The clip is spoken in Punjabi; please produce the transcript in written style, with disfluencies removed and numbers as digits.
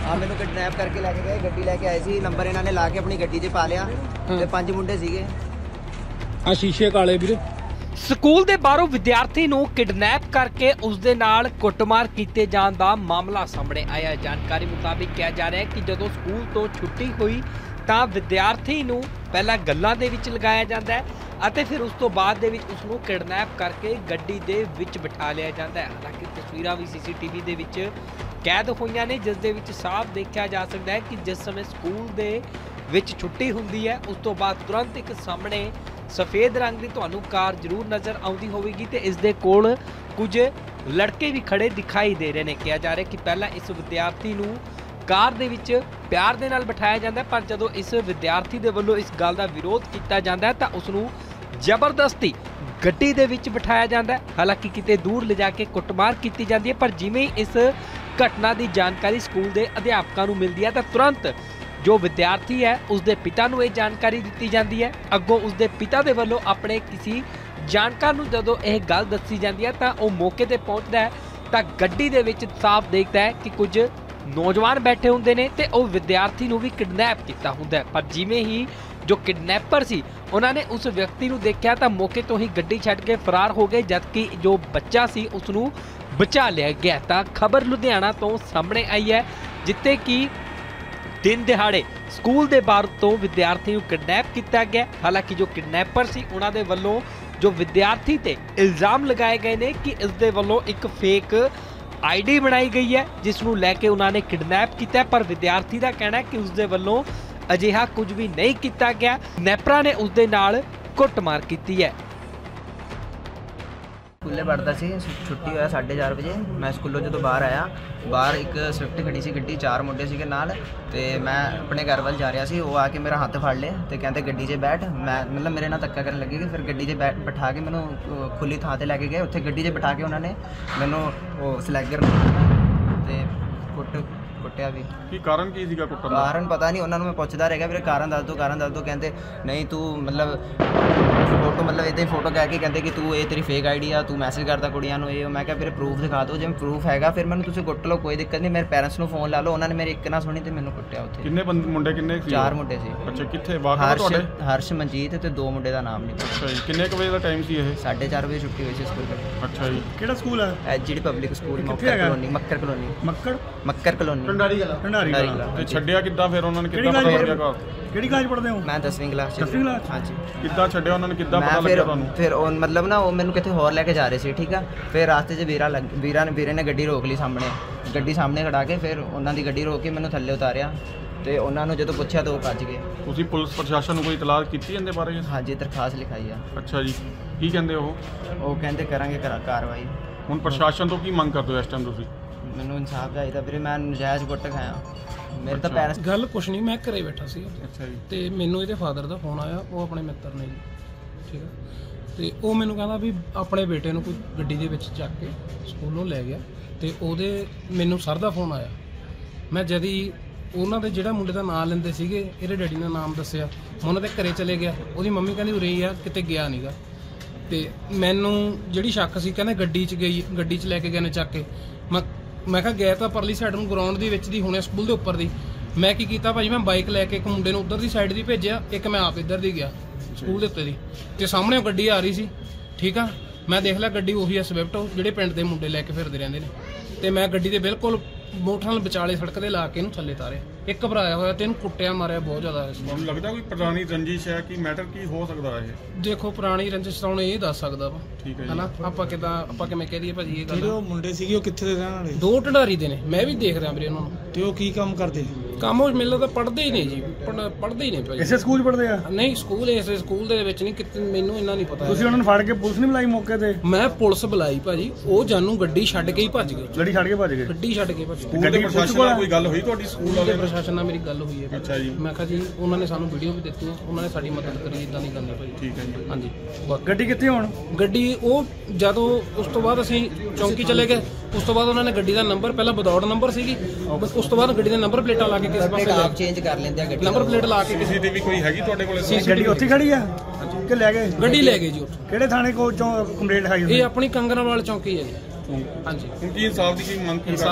ਆ ਮੈਨੂੰ ਕਿਡਨੈਪ ਕਰਕੇ ਲੈ ਕੇ ਗਏ, ਗੱਡੀ ਲੈ ਕੇ ਆਏ ਸੀ, ਨੰਬਰ ਇਹਨਾਂ ਨੇ ਲਾ ਕੇ ਆਪਣੀ ਗੱਡੀ 'ਚ ਪਾ ਲਿਆ ਤੇ 5 ਮੁੰਡੇ ਸੀਗੇ। ਆ ਸ਼ੀਸ਼ੇ ਕਾਲੇ ਵੀਰੇ। ਸਕੂਲ ਦੇ ਬਾਹਰੋਂ ਵਿਦਿਆਰਥੀ ਨੂੰ ਕਿਡਨੈਪ ਕਰਕੇ ਉਸ ਦੇ ਨਾਲ ਕੁੱਟਮਾਰ ਕੀਤੇ ਜਾਣ ਦਾ ਮਾਮਲਾ ਸਾਹਮਣੇ ਆਇਆ। ਜਾਣਕਾਰੀ ਮੁਤਾਬਿਕ ਕਿਹਾ ਜਾ ਰਿਹਾ ਹੈ ਕਿ ਜਦੋਂ ਸਕੂਲ ਤੋਂ ਛੁੱਟੀ ਹੋਈ ਤਾਂ ਵਿਦਿਆਰਥੀ ਨੂੰ ਪਹਿਲਾਂ ਗੱਲਾਂ ਦੇ ਵਿੱਚ ਲਗਾਇਆ ਜਾਂਦਾ ਹੈ ਅਤੇ ਫਿਰ ਉਸ ਤੋਂ ਬਾਅਦ ਦੇ ਵਿੱਚ ਉਸ ਨੂੰ ਕਿਡਨੈਪ ਕਰਕੇ ਗੱਡੀ ਦੇ ਵਿੱਚ ਬਿਠਾ ਲਿਆ ਜਾਂਦਾ ਹੈ। ਹਾਲਾਂਕਿ ਤਸਵੀਰਾਂ ਵੀ CCTV ਦੇ ਵਿੱਚ ਕੈਦ ਹੋਈਆਂ ਨੇ, ਜਿਸ ਦੇ ਵਿੱਚ ਸਾਫ਼ ਦੇਖਿਆ ਜਾ ਸਕਦਾ ਹੈ ਕਿ ਜਿਸ ਸਮੇਂ ਸਕੂਲ ਦੇ ਵਿੱਚ ਛੁੱਟੀ ਹੁੰਦੀ ਹੈ ਉਸ ਤੋਂ ਬਾਅਦ ਤੁਰੰਤ ਇੱਕ ਸਾਹਮਣੇ ਸਫੇਦ ਰੰਗ ਦੀ ਤੁਹਾਨੂੰ ਕਾਰ ਜ਼ਰੂਰ ਨਜ਼ਰ ਆਉਂਦੀ ਹੋਵੇਗੀ ਤੇ ਇਸ ਦੇ ਕੋਲ ਕੁਝ ਲੜਕੇ ਵੀ ਖੜੇ ਦਿਖਾਈ ਦੇ ਰਹੇ ਨੇ। ਕਿਹਾ ਜਾ ਰਿਹਾ ਕਿ ਪਹਿਲਾਂ ਇਸ ਵਿਦਿਆਰਥੀ ਨੂੰ ਕਾਰ ਦੇ ਵਿੱਚ ਪਿਆਰ ਦੇ ਨਾਲ ਬਿਠਾਇਆ ਜਾਂਦਾ ਪਰ ਜਦੋਂ ਇਸ ਵਿਦਿਆਰਥੀ ਦੇ ਵੱਲੋਂ ਇਸ ਗੱਲ ਦਾ ਵਿਰੋਧ ਕੀਤਾ ਜਾਂਦਾ ਤਾਂ ਉਸ ਨੂੰ ਜ਼ਬਰਦਸਤੀ ਗੱਡੀ ਦੇ ਵਿੱਚ ਬਿਠਾਇਆ ਜਾਂਦਾ। ਹਾਲਾਂਕਿ ਕਿਤੇ ਦੂਰ ਲਿਜਾ ਕੇ ਕੁੱਟਮਾਰ ਕੀਤੀ ਜਾਂਦੀ ਹੈ, ਪਰ ਜਿਵੇਂ ਹੀ ਇਸ ਘਟਨਾ ਦੀ ਜਾਣਕਾਰੀ ਸਕੂਲ ਦੇ ਅਧਿਆਪਕਾਂ ਨੂੰ ਮਿਲਦੀ ਹੈ ਤਾਂ ਤੁਰੰਤ ਜੋ ਵਿਦਿਆਰਥੀ ਹੈ ਉਸ ਦੇ ਪਿਤਾ ਨੂੰ ਇਹ ਜਾਣਕਾਰੀ ਦਿੱਤੀ ਜਾਂਦੀ ਹੈ। ਅੱਗੋਂ ਉਸ ਦੇ ਪਿਤਾ ਦੇ ਵੱਲੋਂ ਆਪਣੇ ਕਿਸੇ ਜਾਣਕਾਰ ਨੂੰ ਜਦੋਂ ਇਹ ਗੱਲ ਦੱਸੀ ਜਾਂਦੀ ਹੈ ਤਾਂ ਉਹ ਮੌਕੇ ਤੇ ਪਹੁੰਚਦਾ ਹੈ ਤਾਂ ਗੱਡੀ ਦੇ ਵਿੱਚ ਸਾਫ਼ ਦੇਖਦਾ ਹੈ ਕਿ ਕੁਝ ਨੌਜਵਾਨ ਬੈਠੇ ਹੁੰਦੇ ਨੇ ਤੇ ਉਹ ਵਿਦਿਆਰਥੀ ਨੂੰ ਵੀ ਕਿਡਨੈਪ ਕੀਤਾ ਹੁੰਦਾ ਹੈ। ਪਰ ਜਿਵੇਂ ਹੀ ਜੋ ਕਿਡਨੈਪਰ ਸੀ ਉਹਨਾਂ ਨੇ ਉਸ ਵਿਅਕਤੀ ਨੂੰ ਦੇਖਿਆ ਤਾਂ ਮੌਕੇ ਤੋਂ ਹੀ ਗੱਡੀ ਛੱਡ ਕੇ ਫਰਾਰ ਹੋ ਗਏ, ਜਦਕਿ ਜੋ ਬੱਚਾ ਸੀ ਉਸ ਨੂੰ ਬਚਾ ਲਿਆ ਗਿਆ। ਤਾਂ ਖਬਰ ਲੁਧਿਆਣਾ ਤੋਂ ਸਾਹਮਣੇ ਆਈ ਹੈ, ਜਿੱਥੇ ਕਿ ਦਿਨ ਦਿਹਾੜੇ ਸਕੂਲ ਦੇ ਬਾਹਰ ਤੋਂ ਵਿਦਿਆਰਥੀ ਨੂੰ ਕਿਡਨੈਪ ਕੀਤਾ ਗਿਆ। ਹਾਲਾਂਕਿ ਜੋ ਕਿਡਨੈਪਰ ਸੀ ਉਹਨਾਂ ਦੇ ਵੱਲੋਂ ਜੋ ਵਿਦਿਆਰਥੀ ਤੇ ਇਲਜ਼ਾਮ ਲਗਾਏ ਗਏ ਨੇ ਕਿ ਇਸ ਦੇ ਵੱਲੋਂ ਇੱਕ ਫੇਕ ID ਬਣਾਈ ਗਈ ਹੈ ਜਿਸ ਨੂੰ ਲੈ ਕੇ ਉਹਨਾਂ ਨੇ ਕਿਡਨੈਪ ਕੀਤਾ, ਪਰ ਵਿਦਿਆਰਥੀ ਦਾ ਕਹਿਣਾ ਹੈ ਕਿ ਉਸ ਦੇ ਵੱਲੋਂ ਅਜਿਹਾ ਕੁਝ ਵੀ ਨਹੀਂ ਕੀਤਾ ਗਿਆ। ਕਿਡਨੈਪਰਾਂ ਨੇ ਉਸ ਦੇ ਨਾਲ ਕੁੱਟਮਾਰ ਕੀਤੀ ਹੈ। ਸਕੂਲੇ ਪੜ੍ਹਦਾ ਸੀ, ਛੁੱਟੀ ਹੋਇਆ 4:30 ਵਜੇ। ਮੈਂ ਸਕੂਲੋਂ ਜਦੋਂ ਬਾਹਰ ਆਇਆ, ਬਾਹਰ ਇੱਕ ਸਵਿਫਟ ਖੜੀ ਸੀ ਗੱਡੀ, 4 ਮੁੰਡੇ ਸੀਗੇ ਨਾਲ ਤੇ ਮੈਂ ਆਪਣੇ ਘਰ ਵੱਲ ਜਾ ਰਿਹਾ ਸੀ। ਉਹ ਆ ਕੇ ਮੇਰਾ ਹੱਥ ਫੜ ਲਿਆ ਤੇ ਕਹਿੰਦੇ ਗੱਡੀ 'ਚ ਬੈਠ। ਮੈਂ ਮਤਲਬ ਮੇਰੇ ਨਾਲ ਧੱਕਾ ਕਰਨ ਲੱਗੇ ਕਿ ਫਿਰ ਗੱਡੀ 'ਚ ਬਿਠਾ ਕੇ ਮੈਨੂੰ ਖੁੱਲੀ ਥਾਂ ਤੇ ਲੈ ਕੇ ਗਏ। ਉੱਥੇ ਗੱਡੀ 'ਚ ਬਿਠਾ ਕੇ ਉਹਨਾਂ ਨੇ ਮੈਨੂੰ ਉਹ ਸਲੈਗਰ ਤੇ ਕੁੱਟਿਆ ਵੀ। ਕੀ ਕਾਰਨ ਕੀ ਸੀਗਾ ਕੁੱਟਣ ਦਾ? ਕਾਰਨ ਪਤਾ ਨਹੀਂ, ਉਹਨਾਂ ਨੂੰ ਮੈਂ ਪੁੱਛਦਾ ਰਹਿ ਗਿਆ ਵੀਰੇ ਕਾਰਨ ਦੱਸ ਦਿਓ, ਕਾਰਨ ਦੱਸ ਦਿਓ। ਕਹਿੰਦੇ ਨਹੀਂ ਤੂੰ ਮਤਲਬ ਫੋਟੋ ਮਤਲਬ ਇੱਦਾਂ ਹੀ ਫੋਟੋ ਕਹਿ ਕੇ ਕਹਿੰਦੇ ਕਿ ਤੂੰ ਇਹ ਤੇਰੀ ਫੇਕ ID ਆ, ਤੂੰ ਮੈਸੇਜ ਕਰਦਾ ਕੁੜੀਆਂ ਨੂੰ ਇਹ। ਮੈਂ ਕਿਹਾ ਵੀਰੇ ਪ੍ਰੂਫ ਦਿਖਾ ਦਿਓ, ਜੇ ਪ੍ਰੂਫ ਹੈਗਾ ਫਿਰ ਮੈਨੂੰ ਤੁਸੀਂ ਕੁੱਟ ਲਓ, ਕੋਈ ਦਿੱਕਤ ਨਹੀਂ। ਮੇਰੇ ਪੈਰੈਂਟਸ ਨੂੰ ਫੋਨ ਲਾ ਲਓ, ਉਹਨਾਂ ਨੇ ਮੇਰੀ ਇੱਕ ਨਾ ਸੁਣੀ ਤੇ ਮੈਨੂੰ ਕੁੱਟਿਆ ਉੱਥੇ। ਕਿੰਨੇ ਮੁੰਡੇ ਕਿੰਨੇ ਸੀ? 4 ਮੁੰਡੇ ਸੀ। ਅੱਛਾ, ਕਿੱਥੇ ਵਾਕਾ ਤੁਹਾਡੇ? ਹਰਸ਼, ਮਨਜੀਤ ਤੇ 2 ਮੁੰਡੇ ਦਾ ਨਾਮ ਨਹੀਂ। ਅੱਛਾ ਜੀ, ਕਿੰਨੇ ਕੁ ਵਜੇ ਦਾ ਟਾਈਮ ਸੀ ਇਹ? 4:30 ਵਜੇ ਛੁੱਟੀ ਹੋਈ ਸੀ ਸਕੂਲ ਤੋਂ। ਅੱਛਾ ਜੀ, ਕਿਹੜਾ ਸਕੂਲ ਹੈ? HD public school, Makkar colony. Makkar colony Dhandari. ਤੇ ਛੱਡਿਆ ਕਿੱਦਾਂ ਫਿਰ ਉਹਨਾਂ ਨੇ? ਕਿੱਦਾਂ ਪਤਾ ਲੱਗਿਆ ਘਰ? ਕਿਹੜੀ ਕਲਾਸ ਪੜ੍ਹਦੇ ਹੋ? ਮੈਂ 10ਵੀਂ ਕਲਾਸ 'ਚ। 10ਵੀਂ ਕਲਾਸ? ਹਾਂਜੀ। ਕਿੱਦਾਂ ਛੱਡਿਆ ਉਹਨਾਂ ਨੇ, ਕਿੱਦਾਂ ਪਤਾ ਲੱਗਿਆ ਤੁਹਾਨੂੰ? ਫਿਰ ਉਹ ਮਤਲਬ ਨਾ ਉਹ ਮੈਨੂੰ ਕਿਤੇ ਹੋਰ ਲੈ ਕੇ ਜਾ ਰਹੇ ਸੀ, ਠੀਕ ਆ। ਫਿਰ ਰਾਸਤੇ 'ਚ ਵੀਰੇ ਨੇ ਗੱਡੀ ਰੋਕ ਲਈ ਸਾਹਮਣੇ, ਗੱਡੀ ਸਾਹਮਣੇ ਖੜਾ ਕੇ ਫਿਰ ਉਹਨਾਂ ਦੀ ਗੱਡੀ ਰੋਕ ਕੇ ਮੈਨੂੰ ਥੱਲੇ ਉਤਾਰਿਆ ਤੇ ਉਹਨਾਂ ਨੂੰ ਜਦੋਂ ਪੁੱਛਿਆ ਤਾਂ ਉਹ ਭੱਜ ਗਏ। ਤੁਸੀਂ ਪੁਲਿਸ ਪ੍ਰਸ਼ਾਸਨ ਨੂੰ ਕੋਈ ਇਤਲਾਹ ਕੀਤੀ ਇਹਦੇ ਬਾਰੇ? ਹਾਂਜੀ, ਦਰਖਾਸਤ ਲਿਖਾਈ ਆ। ਅੱਛਾ ਜੀ, ਕੀ ਕਹਿੰਦੇ ਉਹ ਕਹਿੰਦੇ ਕਰਾਂਗੇ ਕਾਰਵਾਈ। ਹੁਣ ਪ੍ਰਸ਼ਾਸਨ ਤੋਂ ਕੀ ਮੰਗ ਕਰਦੇ ਹੋ ਇਸ ਟਾਈਮ ਤੁਸੀਂ? ਮੈਨੂੰ ਇਨਸਾਫ ਚਾਹੀਦਾ ਵੀਰੇ, ਮੈਂ ਨਜਾਇਜ਼ ਕੁੱਟ ਖਾਇਆ। ਮੇਰੇ ਤਾਂ ਪੈਰ ਗੱਲ ਕੁਛ ਨਹੀਂ, ਮੈਂ ਘਰੇ ਬੈਠਾ ਸੀ। ਅੱਛਾ ਜੀ। ਤੇ ਮੈਨੂੰ ਇਹਦੇ ਫਾਦਰ ਦਾ ਫੋਨ ਆਇਆ, ਉਹ ਆਪਣੇ ਮਿੱਤਰ ਨੇ ਜੀ, ਠੀਕ ਹੈ। ਤੇ ਉਹ ਮੈਨੂੰ ਕਹਿੰਦਾ ਵੀ ਆਪਣੇ ਬੇਟੇ ਨੂੰ ਕੋਈ ਗੱਡੀ ਦੇ ਵਿੱਚ ਚੱਕ ਕੇ ਸਕੂਲੋਂ ਲੈ ਗਿਆ ਤੇ ਉਹਦੇ ਮੈਨੂੰ ਸਰ ਦਾ ਫੋਨ ਆਇਆ। ਮੈਂ ਜਦ ਹੀ ਉਹਨਾਂ ਦੇ ਜਿਹੜਾ ਮੁੰਡੇ ਦਾ ਨਾਮ ਲੈਂਦੇ ਸੀਗੇ, ਇਹਦੇ ਡੈਡੀ ਨੇ ਨਾਮ ਦੱਸਿਆ, ਮੈਂ ਉਹਨਾਂ ਦੇ ਘਰੇ ਚਲੇ ਗਿਆ। ਉਹਦੀ ਮੰਮੀ ਕਹਿੰਦੀ ਉਰੇ ਹੀ ਆ, ਕਿਤੇ ਗਿਆ ਨਹੀਂਗਾ। ਤੇ ਮੈਨੂੰ ਜਿਹੜੀ ਸ਼ੱਕ ਸੀ, ਕਹਿੰਦੇ ਗੱਡੀ 'ਚ ਲੈ ਕੇ ਗਏ ਨੇ ਚੱਕ ਕੇ। ਮੈਂ ਕਿਹਾ ਗਿਆ ਤਾਂ ਪਰਲੀ ਸਾਈਡ ਨੂੰ ਗਰਾਊਂਡ ਦੇ ਵਿੱਚ ਦੀ ਹੋਣੇ, ਸਕੂਲ ਦੇ ਉੱਪਰ ਦੀ। ਮੈਂ ਕੀ ਕੀਤਾ ਭਾਜੀ, ਮੈਂ ਬਾਈਕ ਲੈ ਕੇ ਇੱਕ ਮੁੰਡੇ ਨੂੰ ਉੱਧਰ ਦੀ ਸਾਈਡ ਦੀ ਭੇਜਿਆ, ਇੱਕ ਮੈਂ ਆਪ ਇੱਧਰ ਦੀ ਗਿਆ ਸਕੂਲ ਦੇ ਉੱਤੇ ਦੀ। ਤੇ ਸਾਹਮਣੇ ਗੱਡੀ ਆ ਰਹੀ ਸੀ, ਠੀਕ ਆ। ਮੈਂ ਦੇਖ ਲਿਆ ਗੱਡੀ ਉਹੀ ਆ ਸਵਿਫਟ, ਜਿਹੜੇ ਪਿੰਡ ਦੇ ਮੁੰਡੇ ਲੈ ਕੇ ਫਿਰਦੇ ਰਹਿੰਦੇ ਨੇ। ਤੇ ਮੈਂ ਗੱਡੀ ਦੇ ਬਿਲਕੁਲ ਮੋਟਰ ਨਾਲ ਵਿਚਾਲੇ ਸੜਕ ਦੇ ਲਾ ਕੇ ਇਹਨੂੰ ਥੱਲੇ ਤਾਰਿਆ। ਇੱਕ ਭਰਾਇਆ ਹੋਇਆ ਤੇ ਇਹਨੂੰ ਕੁੱਟਿਆ ਮਾਰਿਆ ਬਹੁਤ ਜ਼ਿਆਦਾ। ਮੈਨੂੰ ਲੱਗਦਾ ਕੋਈ ਪੁਰਾਣੀ ਰੰਜਿਸ਼ ਹੈ ਕਿ ਮੈਟਰ ਕੀ ਹੋ ਸਕਦਾ ਇਹ? ਦੇਖੋ ਪੁਰਾਣੀ ਰੰਜਿਸ਼ ਤਾਂ ਹੁਣ ਇਹ ਦੱਸ ਸਕਦਾ ਵਾ, ਠੀਕ ਹੈ ਹਨਾ। ਆਪਾਂ ਕਿਵੇਂ ਕਹਿ ਦਈਏ ਭਾਜੀ ਇਹ ਗੱਲ? ਜਿਹੜੇ ਉਹ ਮੁੰਡੇ ਸੀਗੇ ਉਹ ਕਿੱਥੇ ਦੇ ਰਹਿਣ ਵਾਲੇ? 2 ਢੰਡਾਰੀ ਦੇ ਨੇ, ਮੈਂ ਵੀ ਦੇਖ ਰਿਹਾ ਵੀਰੇ ਉਹਨਾਂ ਨੂੰ। ਤੇ ਉਹ ਕੀ ਕੰਮ ਕਰਦੇ? ਕੰਮ ਉਹ ਮੈਨੂੰ ਤਾਂ ਪੜ੍ਹਦੇ ਹੀ ਨੇ ਜੀ, ਪੜ੍ਹਦੇ ਹੀ ਨੇ ਭਾਜੀ। ਇਸੇ ਸਕੂਲ ਪੜ੍ਹਦੇ ਆ? ਨਹੀਂ, ਇਸੇ ਸਕੂਲ ਦੇ ਵਿੱਚ ਨਹੀਂ, ਕਿਤੇ ਮੈਨੂੰ ਇੰਨਾ ਨਹੀਂ ਪਤਾ। ਤੁਸੀਂ ਉਹਨਾਂ ਨੂੰ ਫੜ ਕੇ ਪੁਲਿਸ ਨਹੀਂ ਬੁਲਾਈ ਮੌਕੇ ਤੇ? ਮੈਂ ਪੁਲਿਸ ਬੁਲਾਈ ਭਾਜੀ, ਉਹ ਜਾਨੂੰ ਗੱਡੀ ਛੱਡ ਕੇ ਹੀ ਭੱਜ ਗਏ। ਗੱਡੀ ਛੱਡ ਕੇ ਭੱਜ ਗਏ? ਗੱਡੀ ਛੱਡ ਕੇ ਭੱਜ ਗਏ। ਸਕੂਲ ਦੇ ਪ੍ਰਸ਼ਾਸਨ ਨਾਲ ਕੋਈ ਗੱਲ ਹੋਈ ਤੁਹਾਡੀ? ਸਕੂਲ ਦੇ ਪ੍ਰਸ਼ਾਸਨ ਨਾਲ ਮੇਰੀ ਗੱਲ ਹੋਈ ਹੈ। ਅੱਛਾ ਜੀ। ਮੈਂ ਕਿਹਾ ਜੀ ਉਹਨਾਂ ਨੇ ਸਾਨੂੰ ਵੀਡੀਓ ਵੀ ਦਿੱਤੀਆਂ, ਉਹਨਾਂ ਨੇ ਸਾਡੀ ਮਦਦ ਕਰੀ, ਇਦਾਂ ਨਹੀਂ ਕਰਨੀ ਭਾਜੀ। ਠੀਕ ਹੈ ਜੀ। ਹਾਂਜੀ। ਗੱਡੀ ਕਿੱਥੇ ਹੁਣ? ਗੱਡੀ ਉਹ ਜਦੋਂ ਉਸ ਤੋਂ ਬਾਅਦ ਅਸੀਂ ਚੌਂਕੀ ਚਲੇ ਗਏ, ਉਸ ਤੋਂ ਬਾਅਦ ਉਹਨਾਂ ਨੇ ਗੱਡੀ ਦਾ ਨੰਬਰ, ਪਹਿਲਾਂ ਵਿਦਆਊਟ ਨੰਬਰ ਸੀਗੀ, ਉਸ ਤੋਂ ਬਾਅਦ ਗੱਡੀ ਦੇ ਨੰਬਰ ਪਲੇਟਾਂ ਲਾ ਕੇ ਕਿਸੇ ਪਾਸੇ ਚੇਂਜ ਕਰ ਲੈਂਦੇ ਆ ਗੱਡੀ ਨੰਬਰ ਪਲੇਟ ਲਾ ਕੇ। CCTV ਕੋਈ ਹੈਗੀ ਤੁਹਾਡੇ ਕੋਲ? ਗੱਡੀ ਉੱਥੇ ਖੜੀ ਆ ਕਿ ਲੈ ਗਏ? ਗੱਡੀ ਲੈ ਗਏ ਜੀ ਉੱਥੇ। ਕਿਹੜੇ ਥਾਣੇ ਕੋਲ ਕੰਪਲੇਂਟ ਲਿਖਾਈ? ਇਹ ਆਪਣੀ ਕੰਗਨਾਵਾਲ ਚੌਂਕੀ ਹੈ ਜੀ। ਹਾਂਜੀ। ਹੁਣ ਕੀ ਇਨਸਾਫ ਦੀ ਕੀ ਮੰਗ?